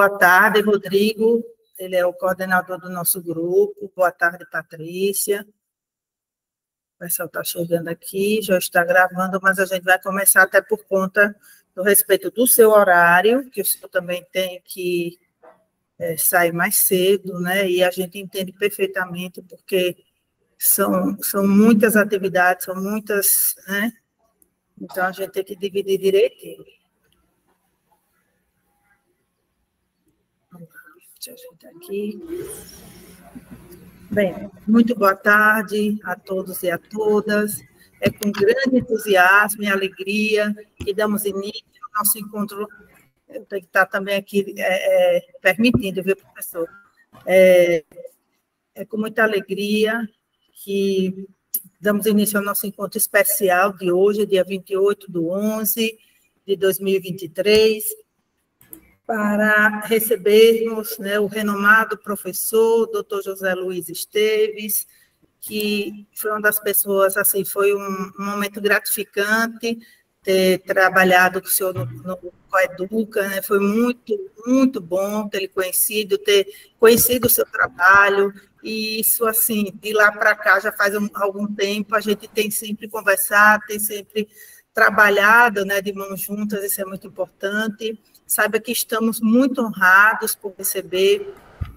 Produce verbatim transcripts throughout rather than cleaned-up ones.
Boa tarde, Rodrigo. Ele é o coordenador do nosso grupo. Boa tarde, Patrícia. O pessoal está chegando aqui, já está gravando, mas a gente vai começar até por conta do respeito do seu horário, que o senhor também tem que é, sair mais cedo, né? E a gente entende perfeitamente, porque são, são muitas atividades, são muitas, né? Então, a gente tem que dividir direitinho. Deixa eu ajeitar aqui. Bem, muito boa tarde a todos e a todas. É com grande entusiasmo e alegria que damos início ao nosso encontro. Eu tenho que estar também aqui é, é, permitindo, viu, professor? É, é com muita alegria que damos início ao nosso encontro especial de hoje, dia vinte e oito de onze de dois mil e vinte e três, para recebermos, né, o renomado professor, doutor José Luiz Esteves, que foi uma das pessoas, assim, foi um, um momento gratificante ter trabalhado com o senhor no, no Coeduca, né, foi muito, muito bom ter ele conhecido, ter conhecido o seu trabalho, e isso, assim, de lá para cá, já faz um, algum tempo, a gente tem sempre conversado, tem sempre trabalhado, né, de mãos juntas, isso é muito importante. Saiba que estamos muito honrados por receber,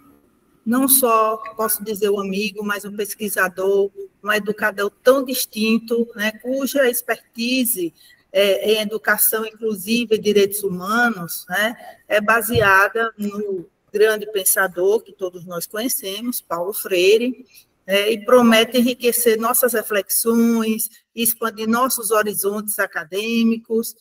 não só, posso dizer, um amigo, mas um pesquisador, um educador tão distinto, né, cuja expertise é, em educação inclusiva e direitos humanos, né, é baseada no grande pensador que todos nós conhecemos, Paulo Freire, é, e promete enriquecer nossas reflexões, expandir nossos horizontes acadêmicos.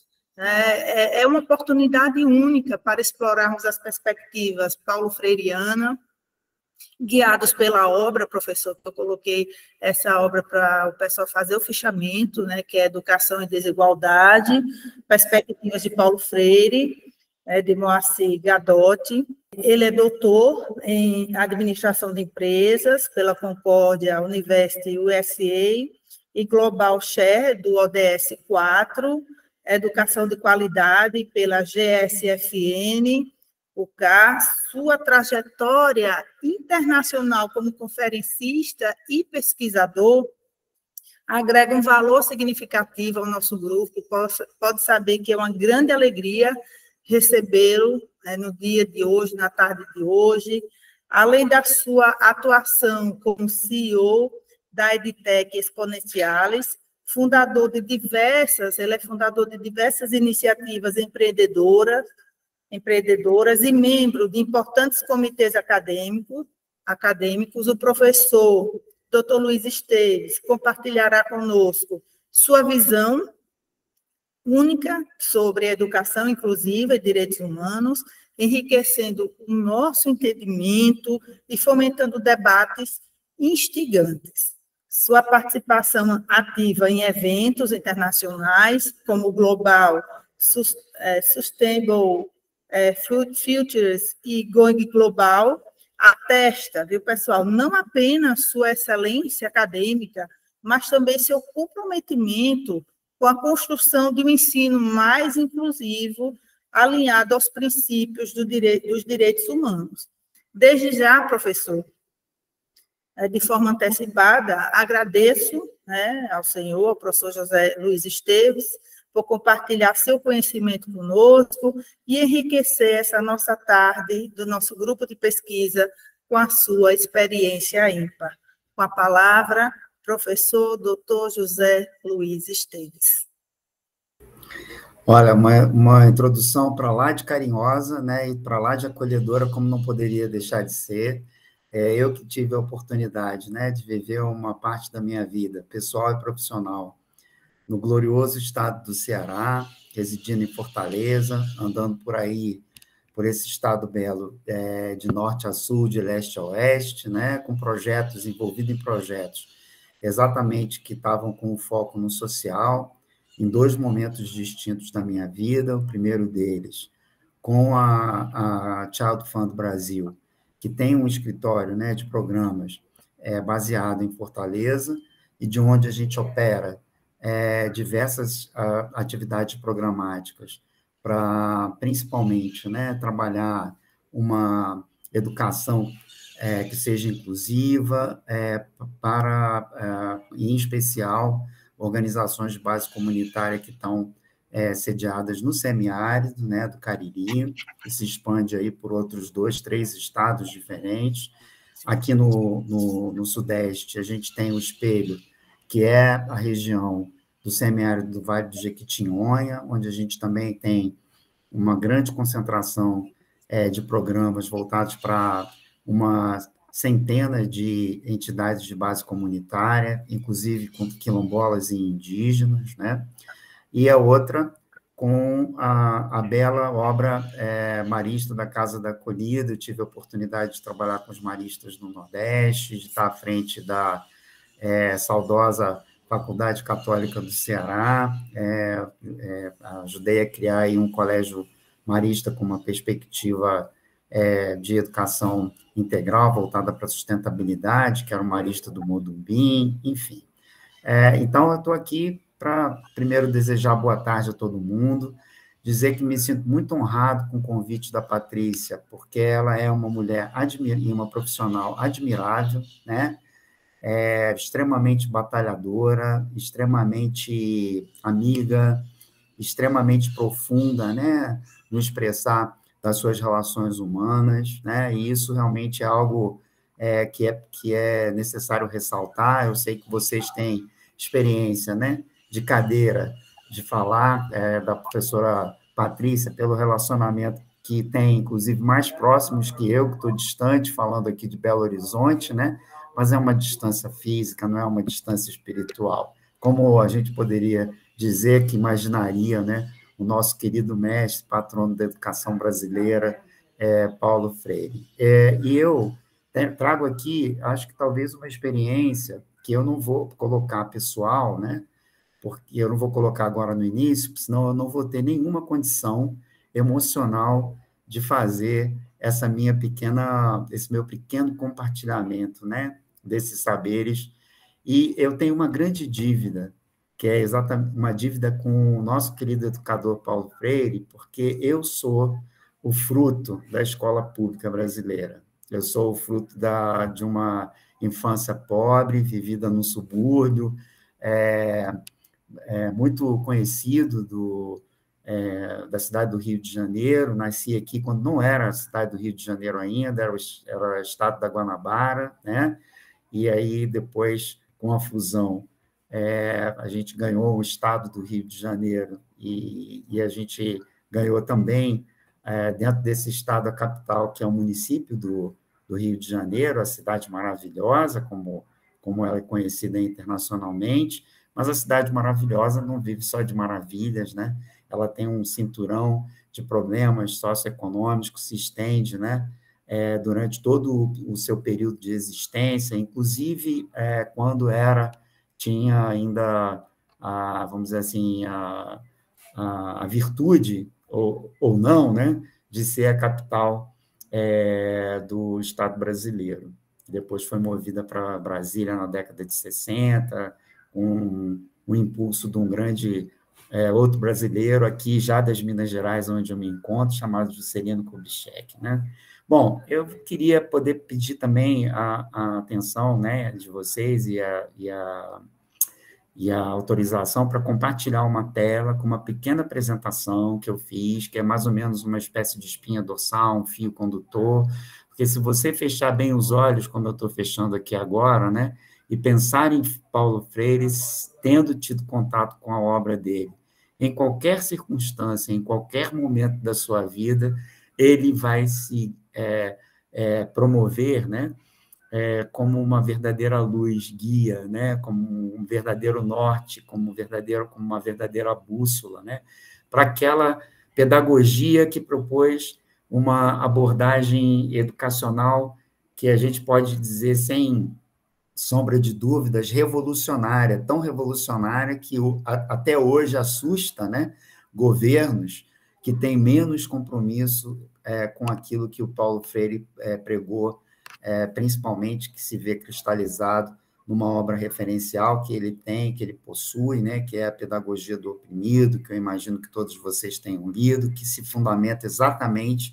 É uma oportunidade única para explorarmos as perspectivas paulo-freiriana, guiados pela obra, professor, que eu coloquei essa obra para o pessoal fazer o fichamento, né, que é Educação e Desigualdade, Perspectivas de Paulo Freire, é, de Moacir Gadotti. Ele é doutor em Administração de Empresas pela Concórdia University U S A e Global Share do O D S quatro, Educação de Qualidade pela G S F N, o C A R. Sua trajetória internacional como conferencista e pesquisador agrega um valor significativo ao nosso grupo. Pode saber que é uma grande alegria recebê-lo, né, no dia de hoje, na tarde de hoje, além da sua atuação como C E O da EdTech Exponenciales, fundador de diversas, ele é fundador de diversas iniciativas empreendedoras, empreendedoras e membro de importantes comitês acadêmicos, acadêmicos. O professor doutor Luiz Esteves compartilhará conosco sua visão única sobre a educação inclusiva e direitos humanos, enriquecendo o nosso entendimento e fomentando debates instigantes. Sua participação ativa em eventos internacionais, como o Global Sustainable Futures e Going Global, atesta, viu, pessoal, não apenas sua excelência acadêmica, mas também seu comprometimento com a construção de um ensino mais inclusivo, alinhado aos princípios do direito, dos direitos humanos. Desde já, professor, de forma antecipada, agradeço, né, ao senhor, ao professor José Luiz Esteves, por compartilhar seu conhecimento conosco e enriquecer essa nossa tarde do nosso grupo de pesquisa com a sua experiência ímpar. Com a palavra, professor doutor José Luiz Esteves. Olha, uma, uma introdução para lá de carinhosa, né, e para lá de acolhedora, como não poderia deixar de ser. É, eu que tive a oportunidade, né, de viver uma parte da minha vida, pessoal e profissional, no glorioso estado do Ceará, residindo em Fortaleza, andando por aí, por esse estado belo, é, de norte a sul, de leste a oeste, né, com projetos, envolvido em projetos exatamente que estavam com foco no social, em dois momentos distintos da minha vida. O primeiro deles, com a, a Child Fund Brasil, que tem um escritório, né, de programas é, baseado em Fortaleza, e de onde a gente opera é, diversas a, atividades programáticas, para, principalmente, né, trabalhar uma educação é, que seja inclusiva, é, para, é, em especial, organizações de base comunitária que estão é, sediadas no semiárido, né, do Cariri, que se expande aí por outros dois, três estados diferentes. Aqui no, no, no Sudeste, a gente tem o Espelho, que é a região do semiárido do Vale do Jequitinhonha, onde a gente também tem uma grande concentração é, de programas voltados para uma centena de entidades de base comunitária, inclusive com quilombolas e indígenas, né? E a outra com a, a bela obra é, marista da Casa da Acolhida. Eu tive a oportunidade de trabalhar com os maristas no Nordeste, de estar à frente da é, saudosa Faculdade Católica do Ceará, é, é, ajudei a criar aí um colégio marista com uma perspectiva é, de educação integral voltada para a sustentabilidade, que era o marista do Modumbim, enfim. É, então, eu estou aqui para, primeiro, desejar boa tarde a todo mundo, dizer que me sinto muito honrado com o convite da Patrícia, porque ela é uma mulher e uma profissional admirável, né? É, extremamente batalhadora, extremamente amiga, extremamente profunda, né, no expressar das suas relações humanas, né, e isso realmente é algo é, que, é, que é necessário ressaltar. Eu sei que vocês têm experiência, né, de cadeira, de falar é, da professora Patrícia, pelo relacionamento que tem, inclusive, mais próximos que eu, que estou distante, falando aqui de Belo Horizonte, né, mas é uma distância física, não é uma distância espiritual. Como a gente poderia dizer que imaginaria, né, o nosso querido mestre, patrono da educação brasileira, é, Paulo Freire. É, e eu trago aqui, acho que talvez uma experiência que eu não vou colocar pessoal, né, porque eu não vou colocar agora no início, senão eu não vou ter nenhuma condição emocional de fazer essa minha pequena, esse meu pequeno compartilhamento, né, desses saberes. E eu tenho uma grande dívida, que é exatamente uma dívida com o nosso querido educador Paulo Freire, porque eu sou o fruto da escola pública brasileira. Eu sou o fruto da, de uma infância pobre, vivida no subúrbio, é, é, muito conhecido do, é, da cidade do Rio de Janeiro. Nasci aqui quando não era a cidade do Rio de Janeiro ainda, era o, era o estado da Guanabara, né? E aí, depois, com a fusão, é, a gente ganhou o estado do Rio de Janeiro e, e a gente ganhou também, é, dentro desse estado, a capital, que é o município do, do Rio de Janeiro, a cidade maravilhosa, como, como ela é conhecida internacionalmente, mas a cidade maravilhosa não vive só de maravilhas, né? Ela tem um cinturão de problemas socioeconômicos que se estende, né? É, durante todo o seu período de existência, inclusive é, quando era, tinha ainda, a, vamos dizer assim, a, a, a virtude, ou, ou não, né, de ser a capital é, do Estado brasileiro. Depois foi movida para Brasília na década de sessenta, com o impulso de um grande é, outro brasileiro aqui, já das Minas Gerais, onde eu me encontro, chamado Juscelino Kubitschek, né? Bom, eu queria poder pedir também a, a atenção, né, de vocês e a, e a, e a autorização para compartilhar uma tela com uma pequena apresentação que eu fiz, que é mais ou menos uma espécie de espinha dorsal, um fio condutor, porque se você fechar bem os olhos, como eu estou fechando aqui agora, né, e pensar em Paulo Freire, tendo tido contato com a obra dele, em qualquer circunstância, em qualquer momento da sua vida, ele vai se é, é, promover, né, é, como uma verdadeira luz guia, né, como um verdadeiro norte, como, um verdadeiro, como uma verdadeira bússola, né, para aquela pedagogia que propôs uma abordagem educacional que a gente pode dizer, sem sombra de dúvidas, revolucionária, tão revolucionária que o, a, até hoje assusta, né, governos que têm menos compromisso é, com aquilo que o Paulo Freire é, pregou, é, principalmente que se vê cristalizado numa obra referencial que ele tem, que ele possui, né, que é a Pedagogia do Oprimido, que eu imagino que todos vocês tenham lido, que se fundamenta exatamente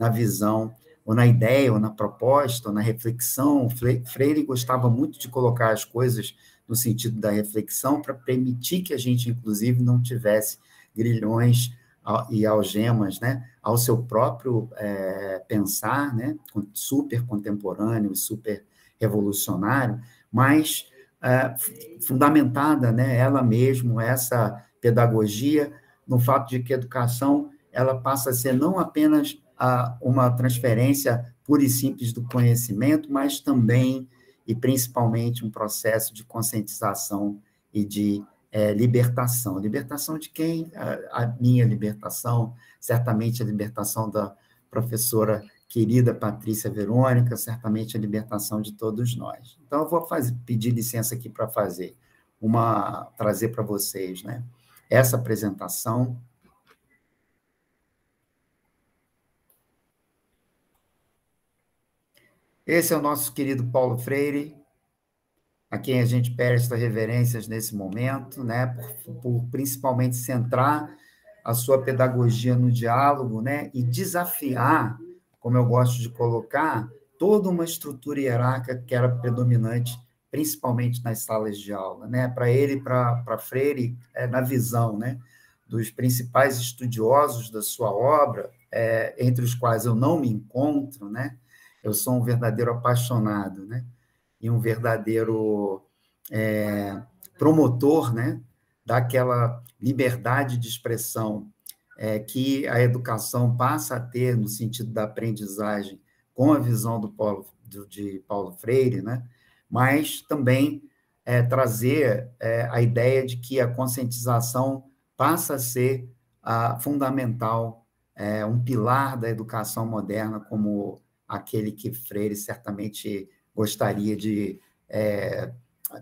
na visão, ou na ideia, ou na proposta, ou na reflexão. Freire gostava muito de colocar as coisas no sentido da reflexão para permitir que a gente, inclusive, não tivesse grilhões e algemas, né, ao seu próprio é, pensar, né, super contemporâneo, super revolucionário, mas é, fundamentada, né, ela mesma, essa pedagogia, no fato de que a educação ela passa a ser não apenas a, uma transferência pura e simples do conhecimento, mas também e principalmente um processo de conscientização e de é, libertação. Libertação de quem? A, a minha libertação, certamente a libertação da professora querida Patrícia Verônica, certamente a libertação de todos nós. Então, eu vou fazer, pedir licença aqui para fazer uma, trazer para vocês, né, essa apresentação. Esse é o nosso querido Paulo Freire, a quem a gente presta reverências nesse momento, né, por, por principalmente centrar a sua pedagogia no diálogo, né, e desafiar, como eu gosto de colocar, toda uma estrutura hierárquica que era predominante, principalmente nas salas de aula, né, para ele, para Freire, é, na visão, né, dos principais estudiosos da sua obra, é, entre os quais eu não me encontro, né, eu sou um verdadeiro apaixonado, né, e um verdadeiro é, promotor, né, daquela liberdade de expressão é, que a educação passa a ter no sentido da aprendizagem com a visão do Paulo, do, de Paulo Freire, né, mas também é, trazer é, a ideia de que a conscientização passa a ser a, fundamental, é, um pilar da educação moderna, como aquele que Freire certamente gostaria de, é,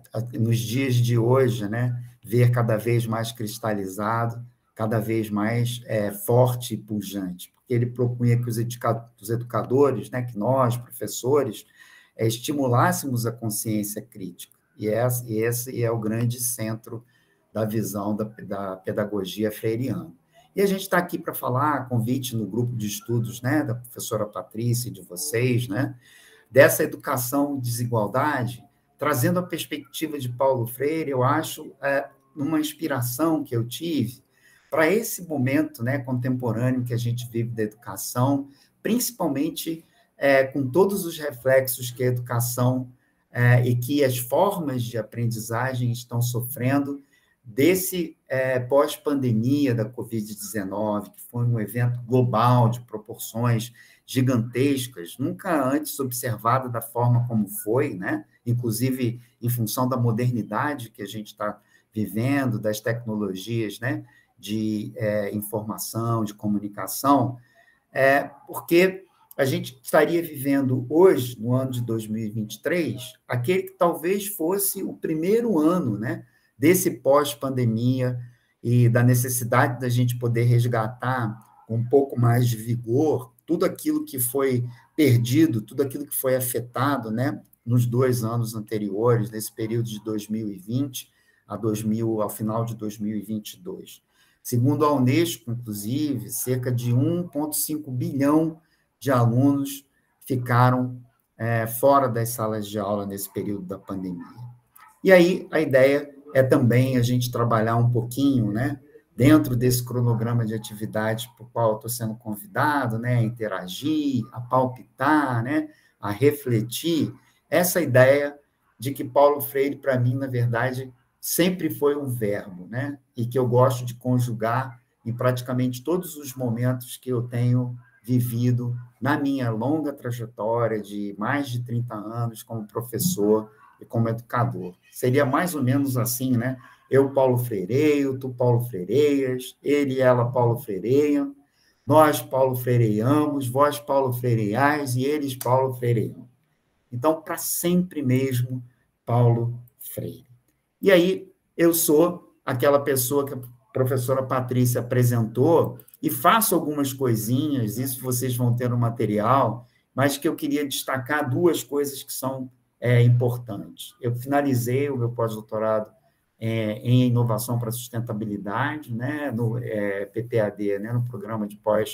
nos dias de hoje, né, ver cada vez mais cristalizado, cada vez mais é, forte e pujante, porque ele propunha que os, educa os educadores, né, que nós, professores, é, estimulássemos a consciência crítica, e esse, e esse é o grande centro da visão da, da pedagogia freiriana. E a gente está aqui para falar, convite no grupo de estudos, né, da professora Patrícia e de vocês, né, dessa educação de desigualdade, trazendo a perspectiva de Paulo Freire, eu acho, é, uma inspiração que eu tive para esse momento, né, contemporâneo que a gente vive da educação, principalmente é, com todos os reflexos que a educação é, e que as formas de aprendizagem estão sofrendo desse é, pós-pandemia da covid dezenove, que foi um evento global de proporções gigantescas, nunca antes observada da forma como foi, né? Inclusive em função da modernidade que a gente está vivendo, das tecnologias, né, de é, informação, de comunicação, é, porque a gente estaria vivendo hoje, no ano de dois mil e vinte e três, aquele que talvez fosse o primeiro ano, né, desse pós-pandemia e da necessidade da gente poder resgatar com um pouco mais de vigor tudo aquilo que foi perdido, tudo aquilo que foi afetado, né, nos dois anos anteriores, nesse período de dois mil e vinte a dois mil, ao final de dois mil e vinte e dois. Segundo a Unesco, inclusive, cerca de um vírgula cinco bilhão de alunos ficaram é, fora das salas de aula nesse período da pandemia. E aí a ideia é também a gente trabalhar um pouquinho, né, dentro desse cronograma de atividades para o qual eu estou sendo convidado, né, a interagir, a palpitar, né, a refletir, essa ideia de que Paulo Freire, para mim, na verdade, sempre foi um verbo, né, e que eu gosto de conjugar em praticamente todos os momentos que eu tenho vivido na minha longa trajetória de mais de trinta anos como professor e como educador. Seria mais ou menos assim, né? Eu, Paulo Freireio, tu, Paulo Freireias, ele e ela, Paulo Freireia, nós, Paulo Freireiamos, vós, Paulo Freireais, e eles, Paulo Freireiam. Então, para sempre mesmo, Paulo Freire. E aí, eu sou aquela pessoa que a professora Patrícia apresentou e faço algumas coisinhas, isso vocês vão ter no material, mas que eu queria destacar duas coisas que são é, importantes. Eu finalizei o meu pós-doutorado é, em inovação para sustentabilidade, né, no é, P P A D, né, no programa de pós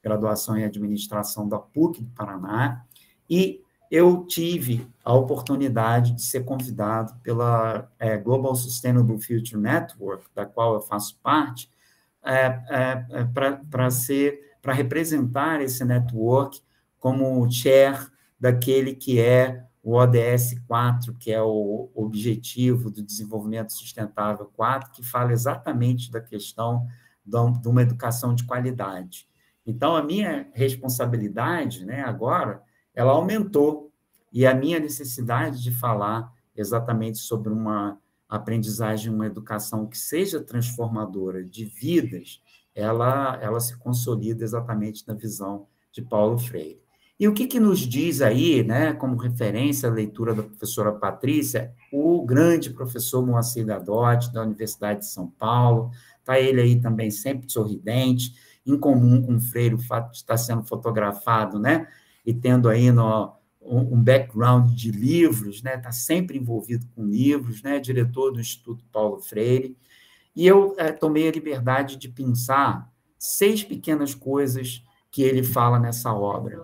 graduação em administração da PUC do Paraná, e eu tive a oportunidade de ser convidado pela é, Global Sustainable Future Network, da qual eu faço parte, é, é, é, para ser, para representar esse network como chair daquele que é o O D S quatro, que é o Objetivo do Desenvolvimento Sustentável quatro, que fala exatamente da questão de uma educação de qualidade. Então, a minha responsabilidade, né, agora, ela aumentou, e a minha necessidade de falar exatamente sobre uma aprendizagem, uma educação que seja transformadora de vidas, ela, ela se consolida exatamente na visão de Paulo Freire. E o que, que nos diz aí, né, como referência à leitura da professora Patrícia, o grande professor Moacir Gadotti, da Universidade de São Paulo, está ele aí também sempre sorridente, em comum com o Freire, o fato de estar sendo fotografado, né, e tendo aí no, um background de livros, né, está sempre envolvido com livros, né, diretor do Instituto Paulo Freire, e eu é, tomei a liberdade de pensar seis pequenas coisas que ele fala nessa obra.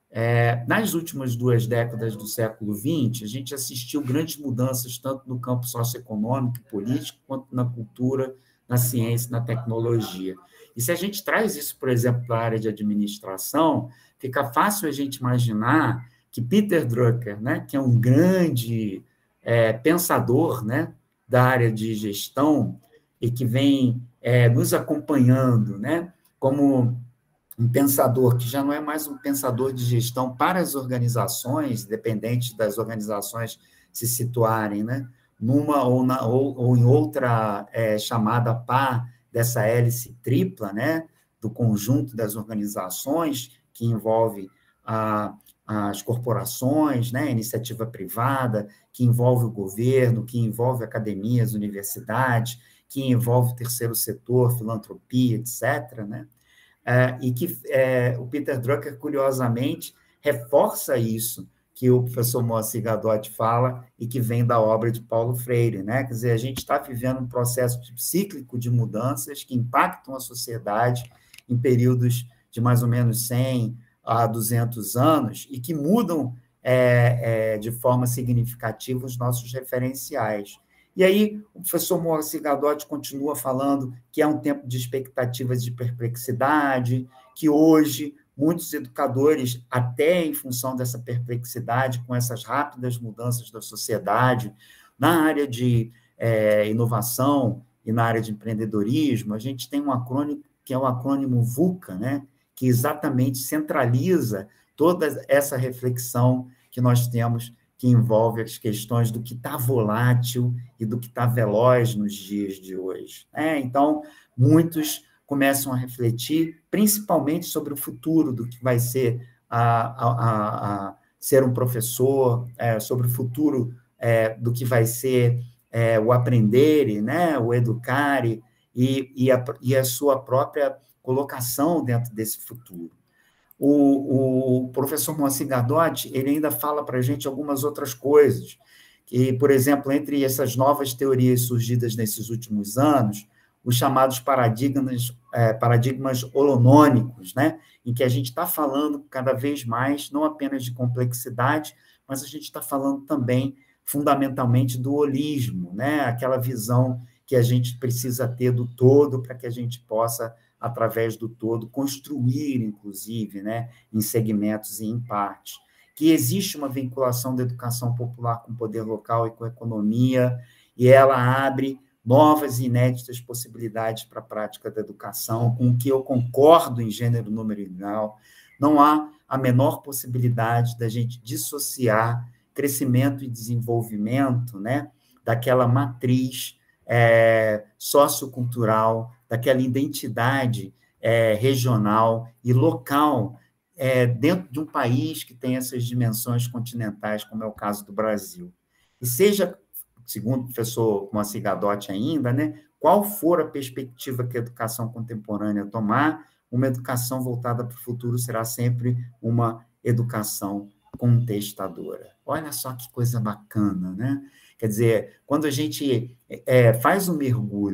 É, nas últimas duas décadas do século vinte, a gente assistiu grandes mudanças, tanto no campo socioeconômico e político, quanto na cultura, na ciência e na tecnologia. E se a gente traz isso, por exemplo, para a área de administração, fica fácil a gente imaginar que Peter Drucker, né, que é um grande é, pensador, né, da área de gestão e que vem é, nos acompanhando, né, como um pensador que já não é mais um pensador de gestão para as organizações, dependente das organizações se situarem, né, numa ou, na, ou, ou em outra é, chamada par dessa hélice tripla, né, do conjunto das organizações, que envolve a, as corporações, né, a iniciativa privada, que envolve o governo, que envolve academias, universidades, que envolve o terceiro setor, filantropia, etcétera, né? É, e que é, o Peter Drucker, curiosamente, reforça isso que o professor Moacir Gadotti fala e que vem da obra de Paulo Freire, né? Quer dizer, a gente está vivendo um processo cíclico de mudanças que impactam a sociedade em períodos de mais ou menos cem a duzentos anos e que mudam é, é, de forma significativa os nossos referenciais. E aí, o professor Moacir Gadotti continua falando que é um tempo de expectativas de perplexidade, que hoje muitos educadores, até em função dessa perplexidade, com essas rápidas mudanças da sociedade, na área de é, inovação e na área de empreendedorismo, a gente tem um acrônimo que é o acrônimo VUCA, né, que exatamente centraliza toda essa reflexão que nós temos que envolve as questões do que está volátil e do que está veloz nos dias de hoje. É, então, muitos começam a refletir, principalmente sobre o futuro do que vai ser a, a, a, a ser um professor, é, sobre o futuro é, do que vai ser é, o aprender, né, o educar e, e, a, e a sua própria colocação dentro desse futuro. O, o professor Moacir Gadotti, ele ainda fala para a gente algumas outras coisas, que, por exemplo, entre essas novas teorias surgidas nesses últimos anos, os chamados paradigmas, é, paradigmas holonômicos, né, em que a gente está falando cada vez mais, não apenas de complexidade, mas a gente está falando também, fundamentalmente, do holismo, né, aquela visão que a gente precisa ter do todo para que a gente possa, através do todo, construir, inclusive, né, em segmentos e em partes. Que existe uma vinculação da educação popular com o poder local e com a economia, e ela abre novas e inéditas possibilidades para a prática da educação, com o que eu concordo em gênero, número e grau. Não há a menor possibilidade da gente dissociar crescimento e desenvolvimento, né, daquela matriz é, sociocultural, daquela identidade é, regional e local é, dentro de um país que tem essas dimensões continentais, como é o caso do Brasil. E seja, segundo o professor Moacir Gadotti ainda, né, qual for a perspectiva que a educação contemporânea tomar, uma educação voltada para o futuro será sempre uma educação contestadora. Olha só que coisa bacana, né? Quer dizer, quando a gente é, faz um mergulho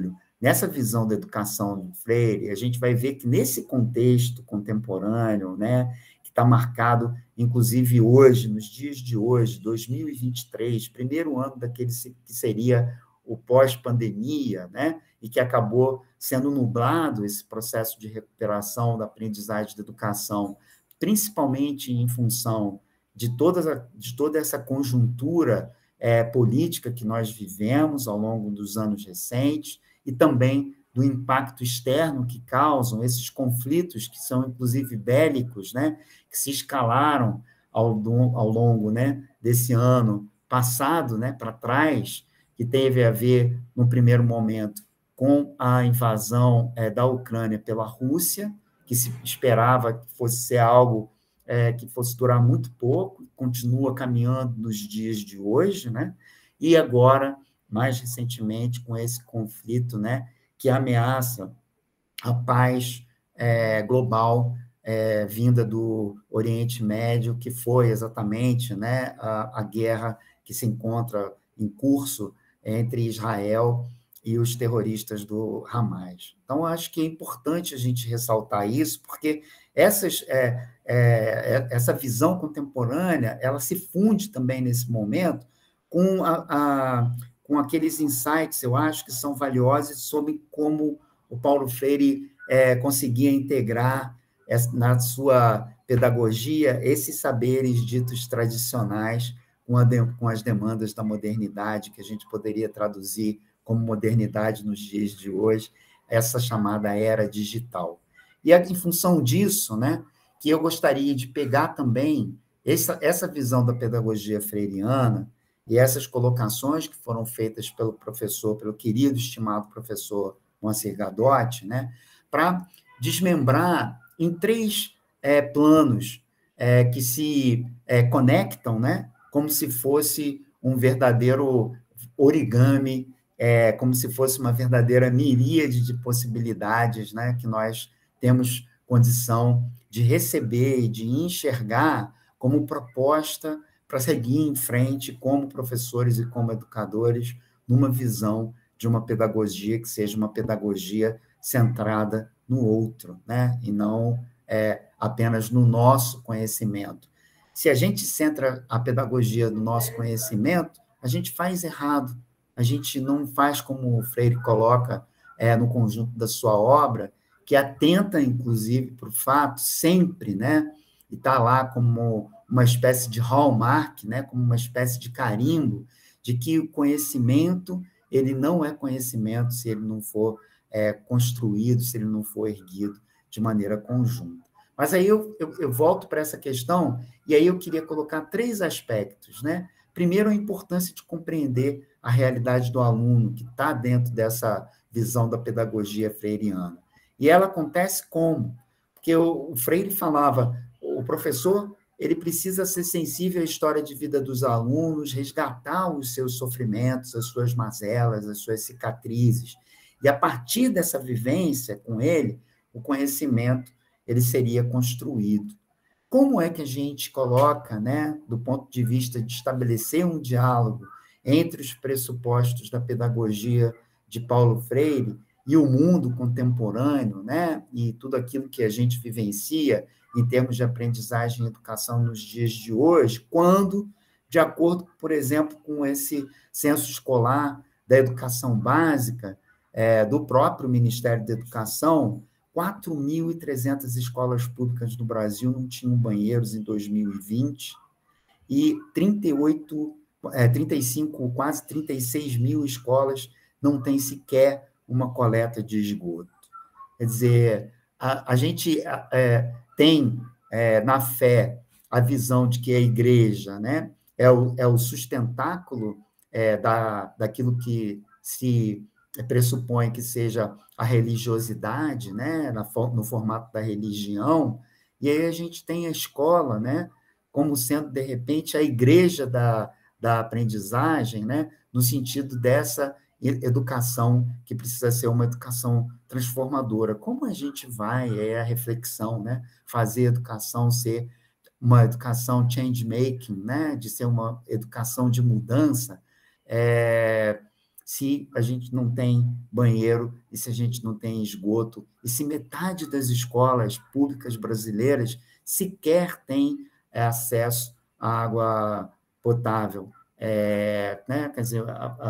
nessa visão da educação do Freire, a gente vai ver que nesse contexto contemporâneo, né, que está marcado, inclusive hoje, nos dias de hoje, dois mil e vinte e três, primeiro ano daquele que seria o pós-pandemia, né, e que acabou sendo nublado esse processo de recuperação da aprendizagem da educação, principalmente em função de toda, de toda essa conjuntura é, política que nós vivemos ao longo dos anos recentes, e também do impacto externo que causam esses conflitos, que são, inclusive, bélicos, né, que se escalaram ao, do, ao longo, né, desse ano passado, né, para trás, que teve a ver, no primeiro momento, com a invasão é, da Ucrânia pela Rússia, que se esperava que fosse ser algo é, que fosse durar muito pouco, continua caminhando nos dias de hoje, né, e agora, mais recentemente, com esse conflito, né, que ameaça a paz é, global é, vinda do Oriente Médio, que foi exatamente, né, a, a guerra que se encontra em curso entre Israel e os terroristas do Hamas. Então, acho que é importante a gente ressaltar isso, porque essas, é, é, essa visão contemporânea, ela se funde também nesse momento com a, a com aqueles insights, eu acho, que são valiosos sobre como o Paulo Freire é, conseguia integrar na sua pedagogia esses saberes ditos tradicionais com, a de, com as demandas da modernidade, que a gente poderia traduzir como modernidade nos dias de hoje, essa chamada era digital. E é em função disso, né, que eu gostaria de pegar também essa, essa visão da pedagogia freiriana e essas colocações que foram feitas pelo professor, pelo querido, estimado professor Moacir Gadotti, né, para desmembrar em três é, planos é, que se é, conectam, né, como se fosse um verdadeiro origami, é, como se fosse uma verdadeira miríade de possibilidades, né, que nós temos condição de receber e de enxergar como proposta para seguir em frente como professores e como educadores numa visão de uma pedagogia que seja uma pedagogia centrada no outro, né? E não é, apenas no nosso conhecimento. Se a gente centra a pedagogia no nosso conhecimento, a gente faz errado, a gente não faz como o Freire coloca é, no conjunto da sua obra, que atenta, inclusive, para o fato sempre, né? E está lá como uma espécie de hallmark, né, como uma espécie de carimbo, de que o conhecimento ele não é conhecimento se ele não for é, construído, se ele não for erguido de maneira conjunta. Mas aí eu, eu, eu volto para essa questão, e aí eu queria colocar três aspectos, né? Primeiro, a importância de compreender a realidade do aluno que está dentro dessa visão da pedagogia freiriana. E ela acontece como? Porque o, o Freire falava, o professor ele precisa ser sensível à história de vida dos alunos, resgatar os seus sofrimentos, as suas mazelas, as suas cicatrizes. E, a partir dessa vivência com ele, o conhecimento ele seria construído. Como é que a gente coloca, né, do ponto de vista de estabelecer um diálogo entre os pressupostos da pedagogia de Paulo Freire e o mundo contemporâneo, né, e tudo aquilo que a gente vivencia em termos de aprendizagem e educação nos dias de hoje, quando, de acordo, por exemplo, com esse censo escolar da educação básica, é, do próprio Ministério da Educação, quatro mil e trezentas escolas públicas do Brasil não tinham banheiros em dois mil e vinte, e trinta e oito, é, trinta e cinco, quase trinta e seis mil escolas não têm sequer uma coleta de esgoto. Quer dizer, a, a gente é, tem é, na fé a visão de que a igreja, né, é, o, é o sustentáculo é, da, daquilo que se pressupõe que seja a religiosidade, né, na, no formato da religião, e aí a gente tem a escola, né, como sendo, de repente, a igreja da, da aprendizagem, né, no sentido dessa educação que precisa ser uma educação transformadora. Como a gente vai, é a reflexão, né, fazer a educação ser uma educação change-making, né, de ser uma educação de mudança, é, se a gente não tem banheiro e se a gente não tem esgoto, e se metade das escolas públicas brasileiras sequer tem é, acesso à água potável, é, né? Quer dizer,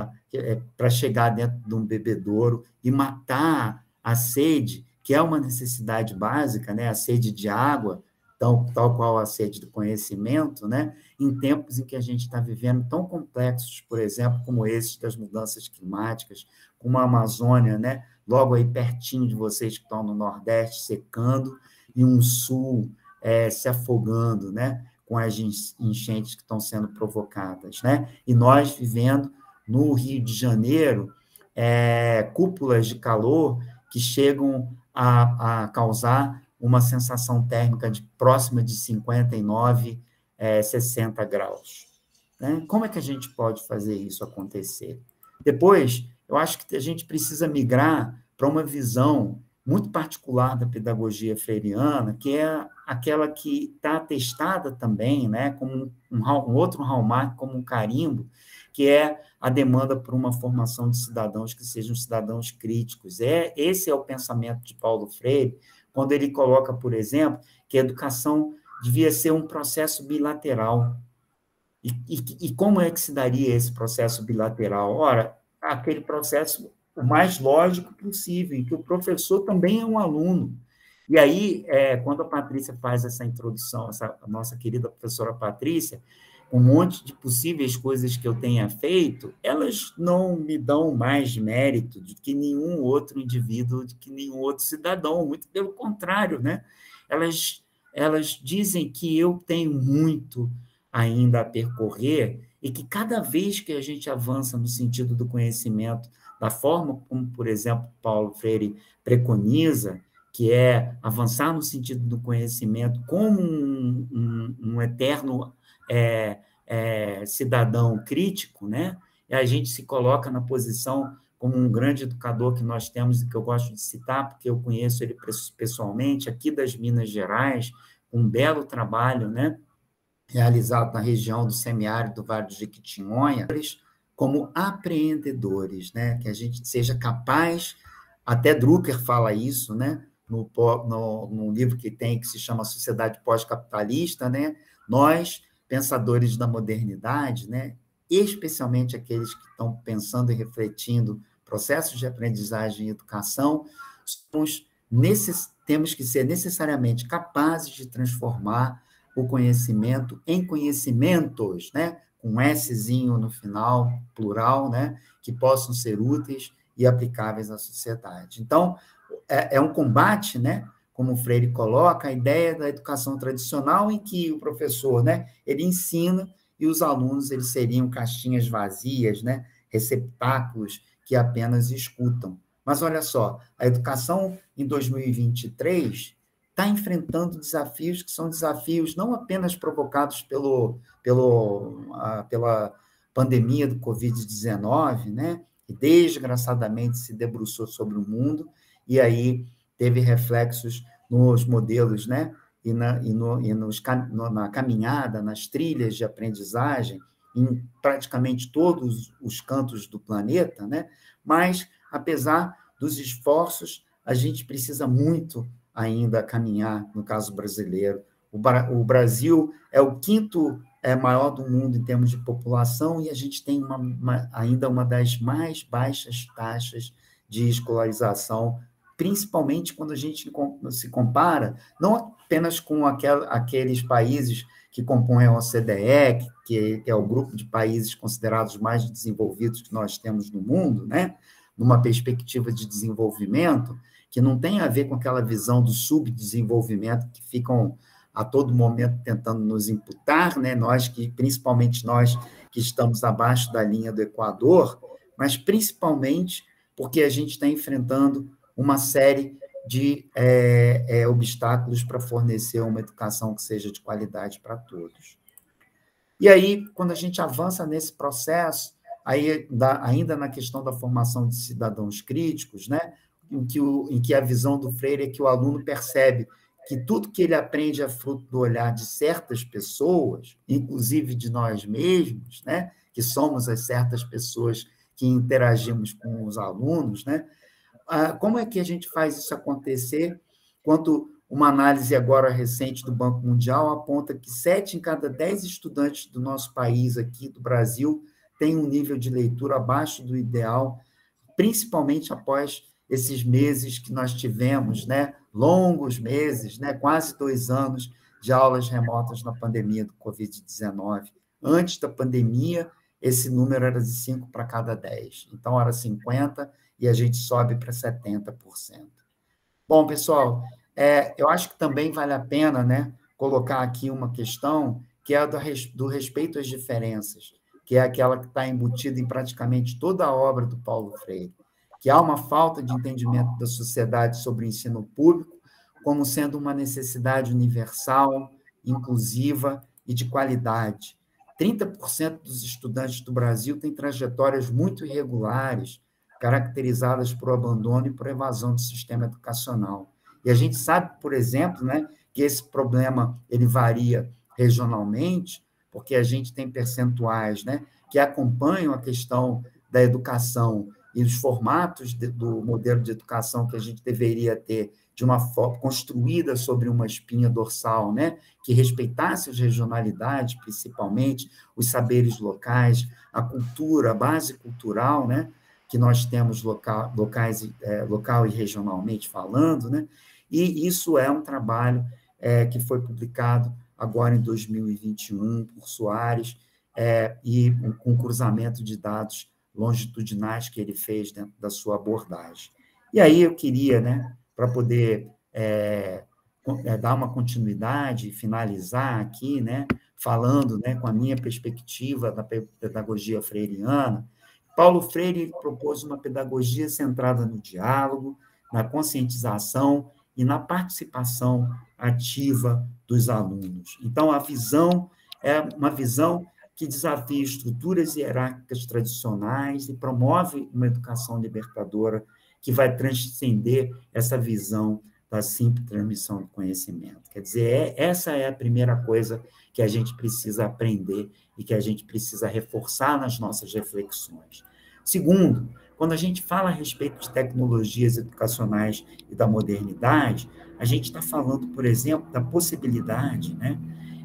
é, para chegar dentro de um bebedouro e matar a sede, que é uma necessidade básica, né? A sede de água, tal, tal qual a sede do conhecimento, né? Em tempos em que a gente está vivendo tão complexos, por exemplo, como esses das mudanças climáticas, como a Amazônia, né? Logo aí pertinho de vocês que estão no Nordeste, secando, e um Sul é, se afogando, né? Com as enchentes que estão sendo provocadas, né? E nós vivendo no Rio de Janeiro, é, cúpulas de calor que chegam a, a causar uma sensação térmica de próxima de cinquenta e nove, é, sessenta graus. Né? Como é que a gente pode fazer isso acontecer? Depois, eu acho que a gente precisa migrar para uma visão muito particular da pedagogia freiriana, que é aquela que está atestada também, né, como um, um outro hallmark, como um carimbo, que é a demanda por uma formação de cidadãos que sejam cidadãos críticos. É, esse é o pensamento de Paulo Freire, quando ele coloca, por exemplo, que a educação devia ser um processo bilateral. E, e, e como é que se daria esse processo bilateral? Ora, aquele processo o mais lógico possível, em que o professor também é um aluno. E aí, é, quando a Patrícia faz essa introdução, essa, a nossa querida professora Patrícia, um monte de possíveis coisas que eu tenha feito, elas não me dão mais mérito do que nenhum outro indivíduo, de que nenhum outro cidadão, muito pelo contrário, né? Elas, elas dizem que eu tenho muito ainda a percorrer e que cada vez que a gente avança no sentido do conhecimento, da forma como, por exemplo, Paulo Freire preconiza, que é avançar no sentido do conhecimento como um, um, um eterno é, é, cidadão crítico, né? E a gente se coloca na posição como um grande educador que nós temos e que eu gosto de citar, porque eu conheço ele pessoalmente, aqui das Minas Gerais, um belo trabalho, né? Realizado na região do semiárido do Vale do Jequitinhonha, como apreendedores, né? Que a gente seja capaz, até Drucker fala isso, né? No, no, no livro que tem, que se chama Sociedade Pós-Capitalista, né? Nós, pensadores da modernidade, né? Especialmente aqueles que estão pensando e refletindo processos de aprendizagem e educação, somos necess... temos que ser necessariamente capazes de transformar o conhecimento em conhecimentos, né? Com um Szinho no final, plural, né? Que possam ser úteis e aplicáveis à sociedade. Então, é, é um combate, né? Como o Freire coloca, a ideia da educação tradicional em que o professor, né? Ele ensina e os alunos eles seriam caixinhas vazias, né? Receptáculos que apenas escutam. Mas olha só, a educação em dois mil e vinte e três está enfrentando desafios que são desafios não apenas provocados pelo, pelo, a, pela pandemia do covid dezenove, né? Que desgraçadamente se debruçou sobre o mundo e aí teve reflexos nos modelos, né? E, na, e, no, e nos, no, na caminhada, nas trilhas de aprendizagem, em praticamente todos os cantos do planeta, né? Mas, apesar dos esforços, a gente precisa muito ainda caminhar, no caso brasileiro. O, o Brasil é o quinto é, maior do mundo em termos de população e a gente tem uma, uma, ainda uma das mais baixas taxas de escolarização, principalmente quando a gente se compara, não apenas com aquel, aqueles países que compõem a O C D E, que, que é o grupo de países considerados mais desenvolvidos que nós temos no mundo, né? Numa perspectiva de desenvolvimento, que não tem a ver com aquela visão do subdesenvolvimento que ficam a todo momento tentando nos imputar, né? Nós que, principalmente nós que estamos abaixo da linha do Equador, mas principalmente porque a gente está enfrentando uma série de é, é, obstáculos para fornecer uma educação que seja de qualidade para todos. E aí, quando a gente avança nesse processo, aí, da, ainda na questão da formação de cidadãos críticos, né? Em que, o, em que a visão do Freire é que o aluno percebe que tudo que ele aprende é fruto do olhar de certas pessoas, inclusive de nós mesmos, né? Que somos as certas pessoas que interagimos com os alunos, né? Ah, como é que a gente faz isso acontecer, quanto uma análise agora recente do Banco Mundial aponta que sete em cada dez estudantes do nosso país, aqui do Brasil, têm um nível de leitura abaixo do ideal, principalmente após esses meses que nós tivemos, né? Longos meses, né? Quase dois anos de aulas remotas na pandemia do covid dezenove. Antes da pandemia, esse número era de cinco para cada dez. Então, era cinquenta e a gente sobe para setenta por cento. Bom, pessoal, é, eu acho que também vale a pena, né, colocar aqui uma questão que é a do, do respeito às diferenças, que é aquela que está embutida em praticamente toda a obra do Paulo Freire, que há uma falta de entendimento da sociedade sobre o ensino público como sendo uma necessidade universal, inclusiva e de qualidade. trinta por cento dos estudantes do Brasil têm trajetórias muito irregulares, caracterizadas por abandono e por evasão do sistema educacional. E a gente sabe, por exemplo, né, que esse problema ele varia regionalmente, porque a gente tem percentuais, né, que acompanham a questão da educação e os formatos de, do modelo de educação que a gente deveria ter de uma forma construída sobre uma espinha dorsal, né, que respeitasse as regionalidades, principalmente os saberes locais, a cultura, a base cultural, né, que nós temos local, locais, é, local e regionalmente falando, né, e isso é um trabalho é, que foi publicado agora em dois mil e vinte e um por Soares, é, e com um cruzamento de dados longitudinais que ele fez dentro da sua abordagem. E aí eu queria, né, para poder é, é, dar uma continuidade, finalizar aqui, né, falando, né, com a minha perspectiva da pedagogia freiriana, Paulo Freire propôs uma pedagogia centrada no diálogo, na conscientização e na participação ativa dos alunos. Então, a visão é uma visão que desafia estruturas hierárquicas tradicionais e promove uma educação libertadora que vai transcender essa visão da simples transmissão do conhecimento. Quer dizer, é, essa é a primeira coisa que a gente precisa aprender e que a gente precisa reforçar nas nossas reflexões. Segundo, quando a gente fala a respeito de tecnologias educacionais e da modernidade, a gente está falando, por exemplo, da possibilidade, né,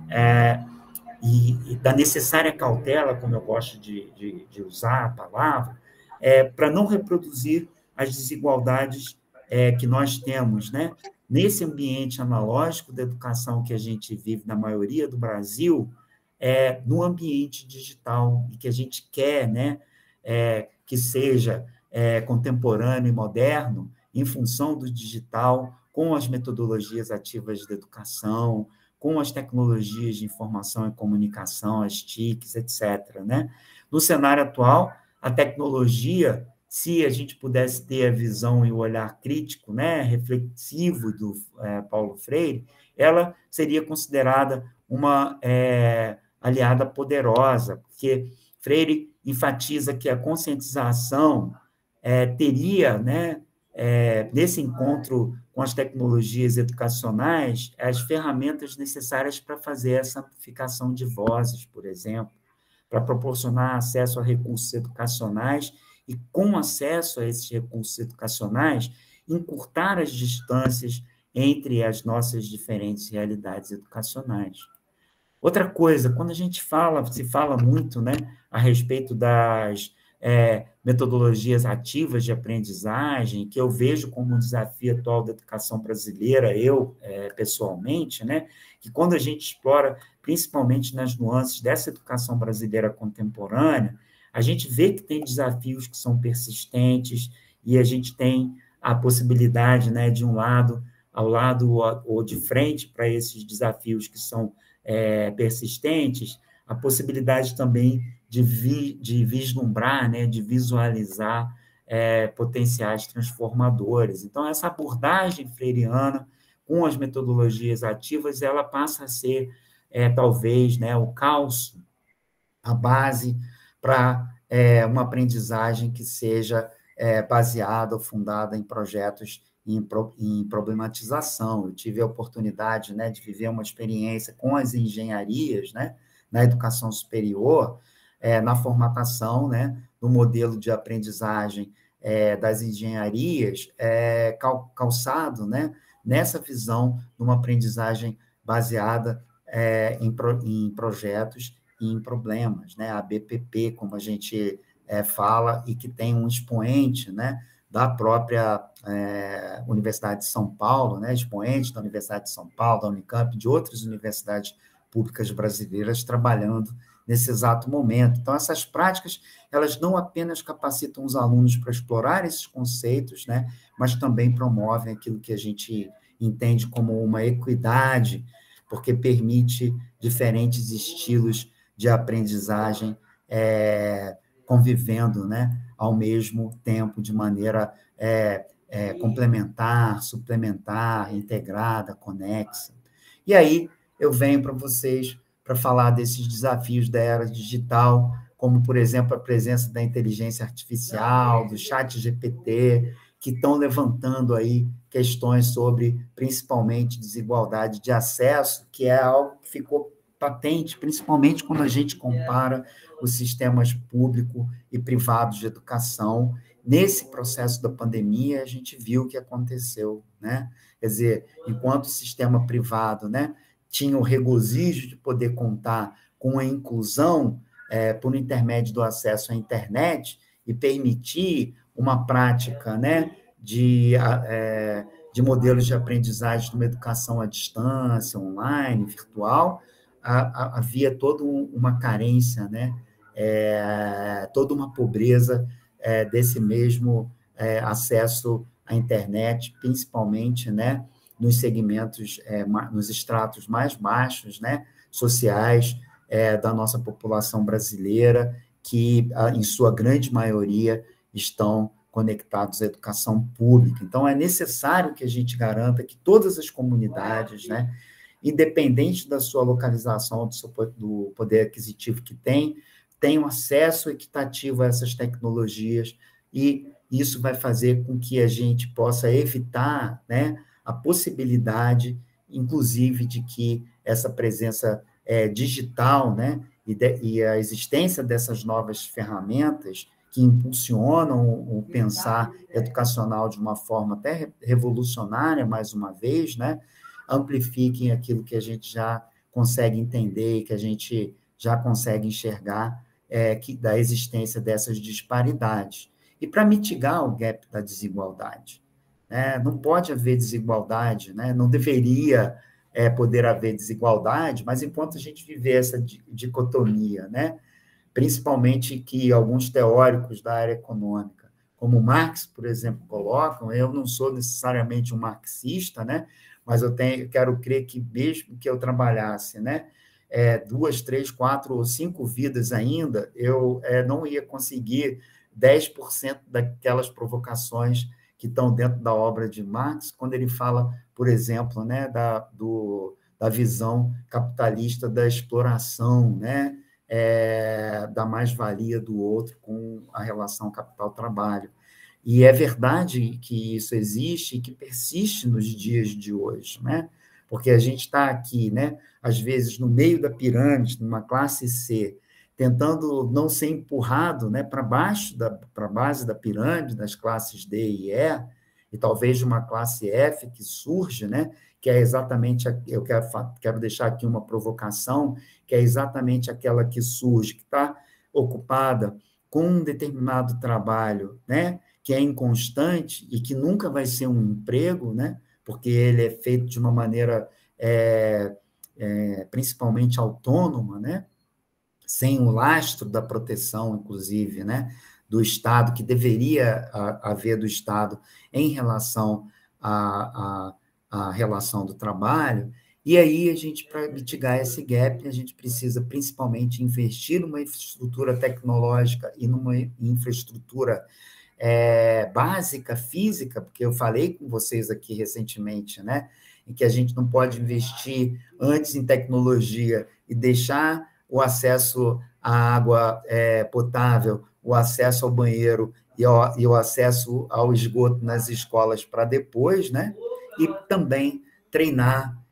é, e, e da necessária cautela, como eu gosto de, de, de usar a palavra, é, para não reproduzir as desigualdades é, que nós temos, né, nesse ambiente analógico da educação que a gente vive na maioria do Brasil, é, no ambiente digital, e que a gente quer, né, é, que seja é, contemporâneo e moderno, em função do digital, com as metodologias ativas da educação, com as tecnologias de informação e comunicação, as T I Cs, etcétera, né? No cenário atual, a tecnologia, se a gente pudesse ter a visão e o olhar crítico, né, reflexivo do é, Paulo Freire, ela seria considerada uma é, aliada poderosa, porque Freire enfatiza que a conscientização é, teria, né, é, nesse encontro com as tecnologias educacionais, as ferramentas necessárias para fazer essa amplificação de vozes, por exemplo, para proporcionar acesso a recursos educacionais e, com acesso a esses recursos educacionais, encurtar as distâncias entre as nossas diferentes realidades educacionais. Outra coisa, quando a gente fala, se fala muito, né, a respeito das é, metodologias ativas de aprendizagem, que eu vejo como um desafio atual da educação brasileira, eu, é, pessoalmente, né, que quando a gente explora, principalmente nas nuances dessa educação brasileira contemporânea, a gente vê que tem desafios que são persistentes e a gente tem a possibilidade, né, de um lado, ao lado ou de frente para esses desafios que são É, persistentes, a possibilidade também de, vi, de vislumbrar, né, de visualizar é, potenciais transformadores. Então, essa abordagem freiriana com as metodologias ativas, ela passa a ser, é, talvez, né, o calço, a base para é, uma aprendizagem que seja é, baseada ou fundada em projetos Em, em problematização. Eu tive a oportunidade, né, de viver uma experiência com as engenharias, né, na educação superior, é, na formatação, né, no modelo de aprendizagem é, das engenharias, é, cal, calçado, né, nessa visão de uma aprendizagem baseada é, em, pro, em projetos e em problemas, né, a B P P, como a gente é, fala, e que tem um expoente, né, da própria é, Universidade de São Paulo, né, expoente da Universidade de São Paulo, da Unicamp, de outras universidades públicas brasileiras trabalhando nesse exato momento. Então, essas práticas, elas não apenas capacitam os alunos para explorar esses conceitos, né, mas também promovem aquilo que a gente entende como uma equidade, porque permite diferentes estilos de aprendizagem é, convivendo, né, ao mesmo tempo, de maneira é, é, complementar, suplementar, integrada, conexa. E aí, eu venho para vocês para falar desses desafios da era digital, como, por exemplo, a presença da inteligência artificial, do chat G P T, que estão levantando aí questões sobre, principalmente, desigualdade de acesso, que é algo que ficou patente, principalmente quando a gente compara os sistemas público e privados de educação. Nesse processo da pandemia, a gente viu o que aconteceu, né? Quer dizer, enquanto o sistema privado, né, tinha o regozijo de poder contar com a inclusão é, por intermédio do acesso à internet e permitir uma prática, né, de, é, de modelos de aprendizagem de uma educação à distância, online, virtual, a, a, havia toda uma carência, né, é, toda uma pobreza é, desse mesmo é, acesso à internet, principalmente, né, nos segmentos, é, nos estratos mais baixos, né, sociais é, da nossa população brasileira, que, em sua grande maioria, estão conectados à educação pública. Então, é necessário que a gente garanta que todas as comunidades, né, independente da sua localização, do, seu, do poder aquisitivo que tem, tenham acesso equitativo a essas tecnologias, e isso vai fazer com que a gente possa evitar, né, a possibilidade, inclusive, de que essa presença é, digital, né, e, de, e a existência dessas novas ferramentas que impulsionam o pensar educacional de uma forma até revolucionária, mais uma vez, né, amplifiquem aquilo que a gente já consegue entender, que a gente já consegue enxergar é, que, da existência dessas disparidades. E para mitigar o gap da desigualdade, né, não pode haver desigualdade, né, não deveria é, poder haver desigualdade, mas enquanto a gente viver essa dicotomia, né, principalmente que alguns teóricos da área econômica, como Marx, por exemplo, colocam, eu não sou necessariamente um marxista, né, mas eu tenho, quero crer que mesmo que eu trabalhasse, né, é, duas, três, quatro ou cinco vidas ainda, eu é, não ia conseguir dez por cento daquelas provocações que estão dentro da obra de Marx, quando ele fala, por exemplo, né, da, do, da visão capitalista da exploração, né, é, da mais-valia do outro com a relação capital-trabalho. E é verdade que isso existe e que persiste nos dias de hoje, né? Porque a gente está aqui, né, às vezes, no meio da pirâmide, numa classe C, tentando não ser empurrado, né, para baixo, para a base da pirâmide, das classes D e E, e talvez de uma classe F que surge, né, que é exatamente, eu quero, quero deixar aqui uma provocação, que é exatamente aquela que surge, que está ocupada com um determinado trabalho, né, que é inconstante e que nunca vai ser um emprego, né, porque ele é feito de uma maneira é, é, principalmente autônoma, né, sem o lastro da proteção, inclusive, né, do Estado, que deveria haver do Estado em relação à, à, à relação do trabalho. E aí, a gente, para mitigar esse gap, a gente precisa principalmente investir numa infraestrutura tecnológica e numa infraestrutura é, básica, física, porque eu falei com vocês aqui recentemente, né, em que a gente não pode investir antes em tecnologia e deixar o acesso à água é, potável, o acesso ao banheiro e, ao, e o acesso ao esgoto nas escolas para depois, né? E também treinar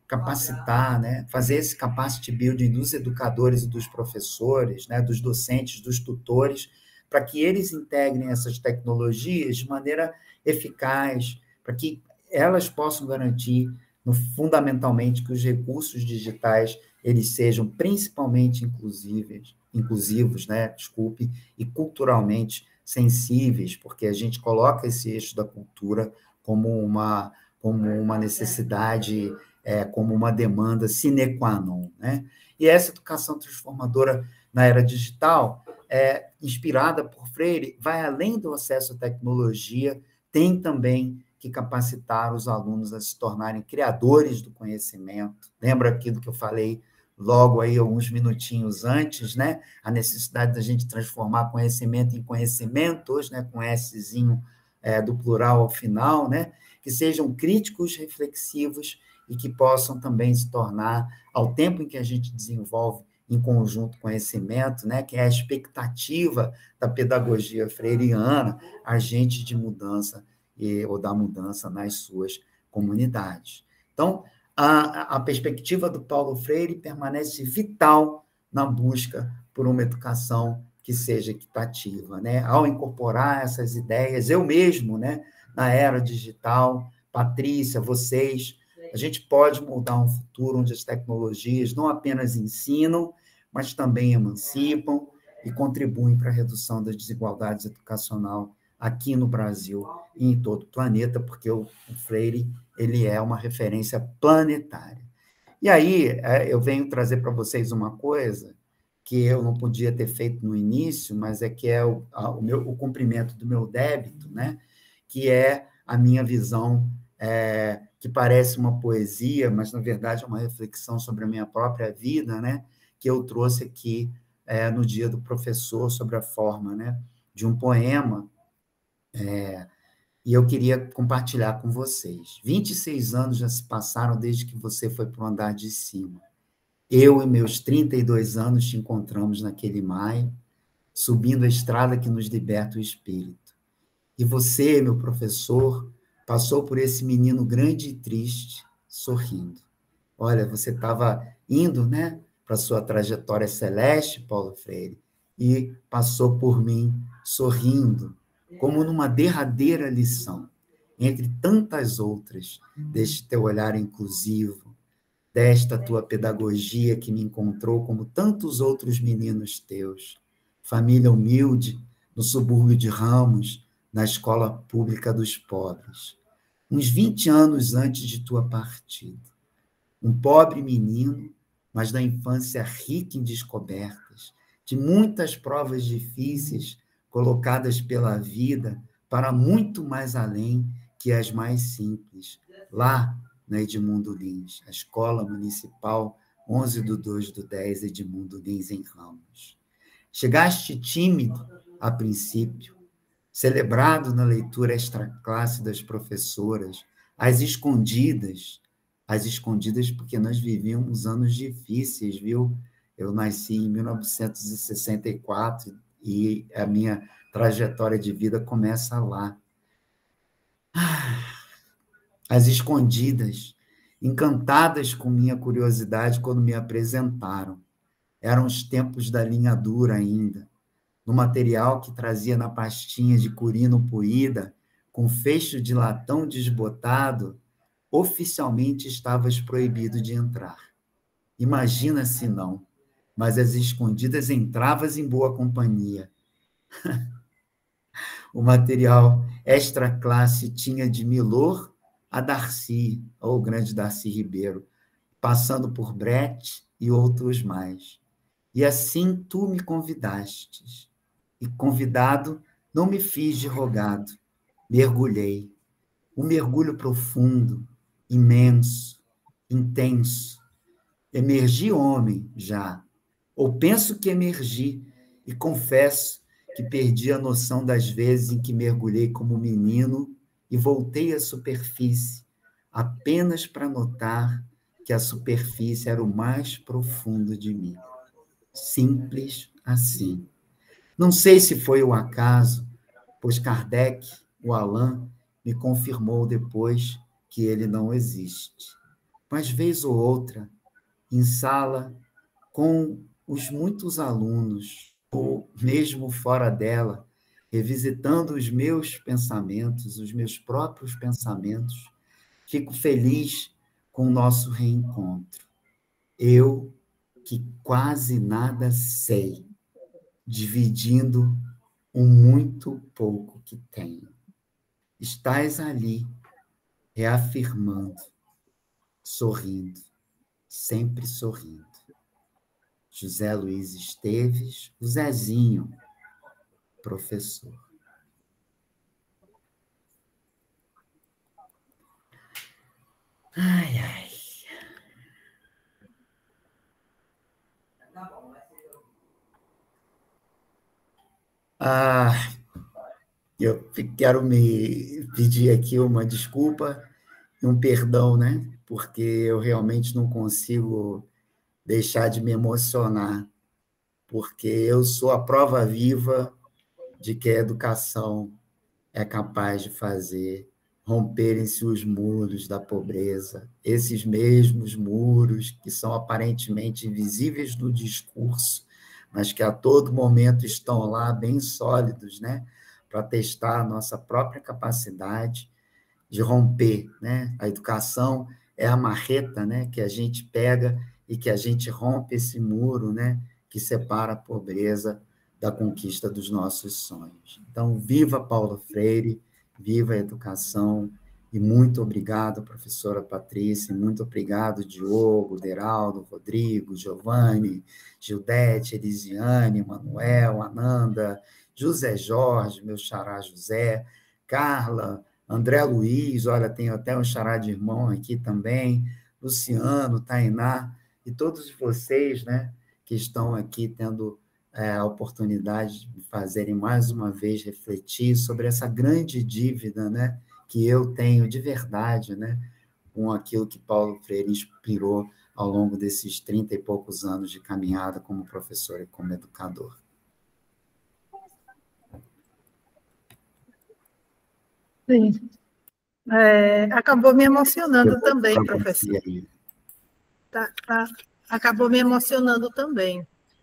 capacitar, né, fazer esse capacity building dos educadores e dos professores, né, dos docentes, dos tutores, para que eles integrem essas tecnologias de maneira eficaz, para que elas possam garantir, no, fundamentalmente, que os recursos digitais eles sejam principalmente inclusíveis, inclusivos, né, desculpe, e culturalmente sensíveis, porque a gente coloca esse eixo da cultura como uma, como uma necessidade, é, como uma demanda sine qua non, né? E essa educação transformadora na era digital, é, inspirada por Freire, vai além do acesso à tecnologia, tem também que capacitar os alunos a se tornarem criadores do conhecimento. Lembra aquilo que eu falei logo aí, alguns minutinhos antes, né? A necessidade da gente transformar conhecimento em conhecimentos, né? Com Szinho é, do plural ao final, né? Que sejam críticos, reflexivos e que possam também se tornar, ao tempo em que a gente desenvolve em conjunto conhecimento, né? Que é a expectativa da pedagogia freiriana, agente de mudança e, ou da mudança nas suas comunidades. Então, A, a perspectiva do Paulo Freire permanece vital na busca por uma educação que seja equitativa, né? Ao incorporar essas ideias, eu mesmo, né, na era digital, Patrícia, vocês, a gente pode moldar um futuro onde as tecnologias não apenas ensinam, mas também emancipam e contribuem para a redução das desigualdades educacionais aqui no Brasil e em todo o planeta, porque o, o Freire ele é uma referência planetária. E aí, eu venho trazer para vocês uma coisa que eu não podia ter feito no início, mas é que é o, a, o, meu, o cumprimento do meu débito, né? Que é a minha visão, é, que parece uma poesia, mas, na verdade, é uma reflexão sobre a minha própria vida, né? Que eu trouxe aqui é, no Dia do Professor, sobre a forma, né? De um poema, é, e eu queria compartilhar com vocês. vinte e seis anos já se passaram desde que você foi para o andar de cima. Eu e meus trinta e dois anos te encontramos naquele maio, subindo a estrada que nos liberta o espírito. E você, meu professor, passou por esse menino grande e triste, sorrindo. Olha, você estava indo, né, para a sua trajetória celeste, Paulo Freire, e passou por mim, sorrindo, como numa derradeira lição, entre tantas outras, deste teu olhar inclusivo, desta tua pedagogia que me encontrou como tantos outros meninos teus, família humilde, no subúrbio de Ramos, na escola pública dos pobres, uns vinte anos antes de tua partida. Um pobre menino, mas da infância rica em descobertas, de muitas provas difíceis, colocadas pela vida para muito mais além que as mais simples, lá na Edmundo Lins, a Escola Municipal onze de dois de dez, Edmundo Lins, em Ramos. Chegaste tímido, a princípio, celebrado na leitura extraclasse das professoras, às escondidas, às escondidas porque nós vivíamos anos difíceis, viu? Eu nasci em mil novecentos e sessenta e quatro e a minha trajetória de vida começa lá. Às escondidas, encantadas com minha curiosidade quando me apresentaram. Eram os tempos da linha dura ainda, no material que trazia na pastinha de curino poída, com fecho de latão desbotado, oficialmente estavas proibido de entrar. Imagina se não, mas às escondidas entravas em boa companhia. O material extra classe tinha de Milor a Darcy, ou o grande Darcy Ribeiro, passando por Brecht e outros mais. E assim tu me convidastes. E convidado, não me fiz de rogado. Mergulhei. Um mergulho profundo, imenso, intenso. Emergi homem, já. Ou penso que emergi, e confesso que perdi a noção das vezes em que mergulhei como menino e voltei à superfície, apenas para notar que a superfície era o mais profundo de mim. Simples assim. Não sei se foi o acaso, pois Kardec, o Alain, me confirmou depois que ele não existe. mas vez ou outra, em sala, com os muitos alunos, ou mesmo fora dela, revisitando os meus pensamentos, os meus próprios pensamentos, fico feliz com o nosso reencontro. Eu, que quase nada sei, dividindo o muito pouco que tenho. Estás ali, reafirmando, sorrindo, sempre sorrindo. José Luiz Esteves, o Zezinho, professor. Ai, ai. Ah, eu quero me pedir aqui uma desculpa e um perdão, né? Porque eu realmente não consigo deixar de me emocionar, porque eu sou a prova viva de que a educação é capaz de fazer romperem-se os muros da pobreza, esses mesmos muros que são aparentemente invisíveis no discurso, mas que a todo momento estão lá bem sólidos, né, para testar a nossa própria capacidade de romper, né? A educação é a marreta, né, que a gente pega e que a gente rompe esse muro, né, que separa a pobreza da conquista dos nossos sonhos. Então, viva Paulo Freire, viva a educação, e muito obrigado, professora Patrícia, muito obrigado, Diogo, Deraldo, Rodrigo, Giovanni, Gildete, Elisiane, Manuel, Ananda, José Jorge, meu xará José, Carla, André Luiz, olha, tenho até um xará de irmão aqui também, Luciano, Tainá, e todos vocês, né, que estão aqui tendo é, a oportunidade de me fazerem mais uma vez refletir sobre essa grande dívida, né, que eu tenho de verdade, né, com aquilo que Paulo Freire inspirou ao longo desses trinta e poucos anos de caminhada como professor e como educador. Sim. É, acabou me emocionando também, professor. Tá, tá, acabou me emocionando também.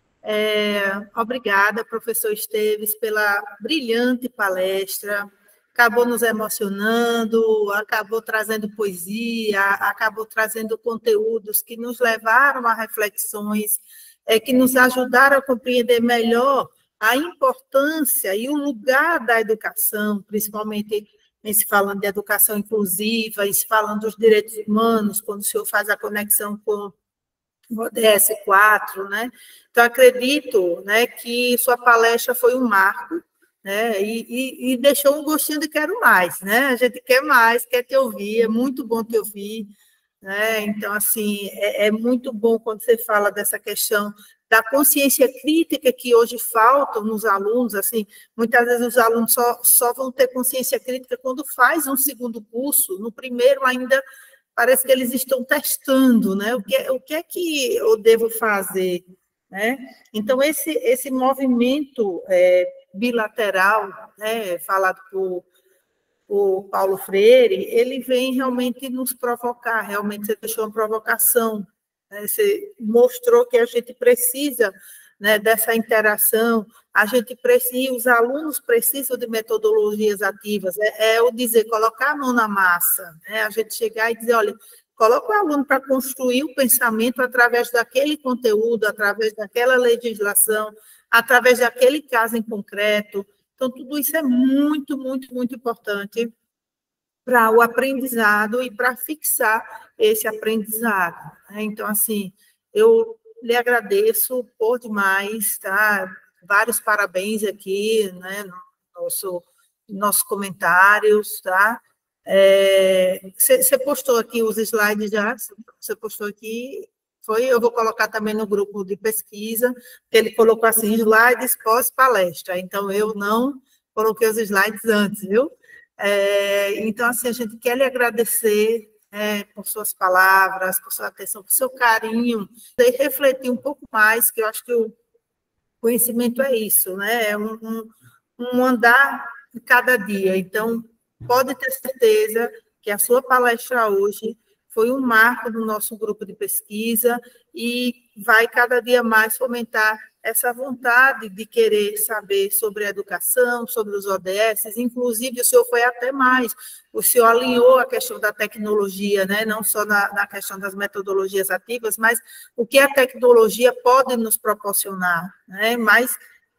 É, obrigada, professor Esteves, pela brilhante palestra. Acabou nos emocionando, acabou trazendo poesia, acabou trazendo conteúdos que nos levaram a reflexões, é, que nos ajudaram a compreender melhor a importância e o lugar da educação, principalmente em se falando de educação inclusiva, em se falando dos direitos humanos, quando o senhor faz a conexão com o O D S quatro, né? Então, acredito, né, que sua palestra foi um marco, né, e, e, e deixou um gostinho de quero mais, né? A gente quer mais, quer te ouvir, é muito bom te ouvir, né? Então, assim, é, é muito bom quando você fala dessa questão da consciência crítica que hoje falta nos alunos, assim, muitas vezes os alunos só, só vão ter consciência crítica quando faz um segundo curso, no primeiro ainda parece que eles estão testando, né? O que, o que é que eu devo fazer, né? Então, esse, esse movimento é, bilateral, né, falado por, por Paulo Freire, ele vem realmente nos provocar, realmente você deixou uma provocação, né? Você mostrou que a gente precisa, né, dessa interação, a gente precisa, os alunos precisam de metodologias ativas, é, é o dizer, colocar a mão na massa, né? A gente chegar e dizer, olha, coloca o aluno para construir o pensamento através daquele conteúdo, através daquela legislação, através daquele caso em concreto. Então, tudo isso é muito, muito, muito importante para o aprendizado e para fixar esse aprendizado, né? Então, assim, eu lhe agradeço por demais, tá? Vários parabéns aqui, né, no nosso, nossos comentários, tá? Você é, postou aqui os slides já? Você postou aqui? Foi? Eu vou colocar também no grupo de pesquisa, que ele colocou assim, slides pós-palestra, então eu não coloquei os slides antes, viu? É, então, assim, a gente quer lhe agradecer, é, por suas palavras, por sua atenção, por seu carinho, e refletir um pouco mais, que eu acho que o conhecimento é isso, né? É um, um, um andar de cada dia. Então, pode ter certeza que a sua palestra hoje foi um marco no nosso grupo de pesquisa e vai cada dia mais fomentar essa vontade de querer saber sobre a educação, sobre os O D S, inclusive o senhor foi até mais, o senhor alinhou a questão da tecnologia, né? Não só na, na questão das metodologias ativas, mas o que a tecnologia pode nos proporcionar, né? Mas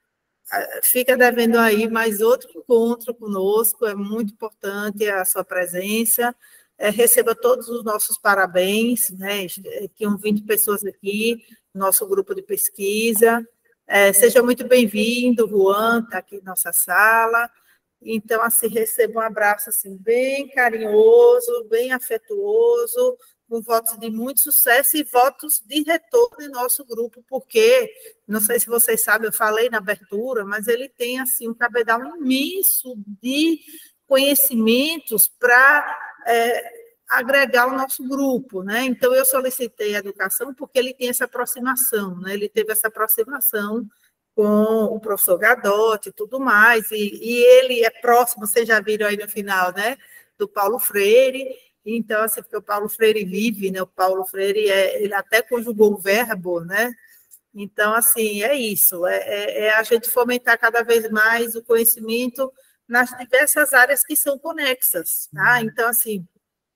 fica devendo aí mais outro encontro conosco, é muito importante a sua presença, é, receba todos os nossos parabéns, né? Tinham vinte pessoas aqui, nosso grupo de pesquisa, é, seja muito bem-vindo, Juan, está aqui na nossa sala, então, assim, receba um abraço, assim, bem carinhoso, bem afetuoso, com votos de muito sucesso e votos de retorno em nosso grupo, porque, não sei se vocês sabem, eu falei na abertura, mas ele tem, assim, um cabedal imenso de conhecimentos para é, agregar o nosso grupo, né? Então, eu solicitei a educação porque ele tem essa aproximação, né? Ele teve essa aproximação com o professor Gadotti e tudo mais, e, e ele é próximo, vocês já viram aí no final, né? Do Paulo Freire. Então, assim, porque o Paulo Freire vive, né? O Paulo Freire, é, ele até conjugou o verbo, né? Então, assim, é isso, é, é, é a gente fomentar cada vez mais o conhecimento nas diversas áreas que são conexas, tá? Então, assim,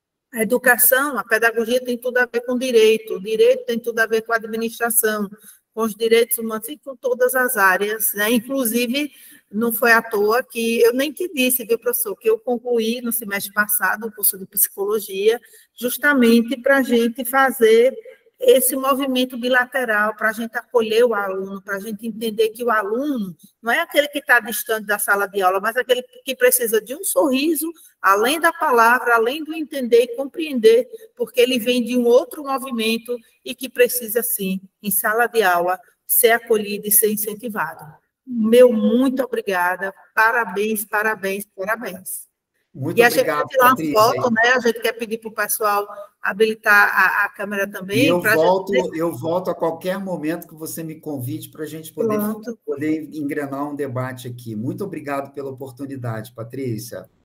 a educação, a pedagogia tem tudo a ver com direito, o direito tem tudo a ver com a administração, com os direitos humanos e com todas as áreas, né? Inclusive, não foi à toa que eu nem te disse, viu, professor, que eu concluí no semestre passado o curso de psicologia, justamente para a gente fazer esse movimento bilateral, para a gente acolher o aluno, para a gente entender que o aluno não é aquele que está distante da sala de aula, mas aquele que precisa de um sorriso, além da palavra, além do entender e compreender, porque ele vem de um outro movimento e que precisa, sim, em sala de aula, ser acolhido e ser incentivado. Meu muito obrigada, parabéns, parabéns, parabéns. Muito E a gente obrigado, quer tirar uma Patrícia. foto, né? A gente quer pedir para o pessoal habilitar a, a câmera também. E eu volto, gente... eu volto a qualquer momento que você me convide para a gente poder, poder engrenar um debate aqui. Muito obrigado pela oportunidade, Patrícia.